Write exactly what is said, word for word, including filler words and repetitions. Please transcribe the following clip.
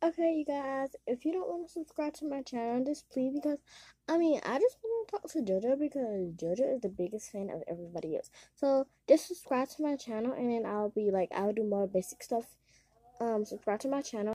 Okay, you guys, if you don't want to subscribe to my channel, just please, because I mean, I just want to talk to JoJo because JoJo is the biggest fan of everybody else. So just subscribe to my channel, and then I'll be like, I'll do more basic stuff. Um, subscribe to my channel.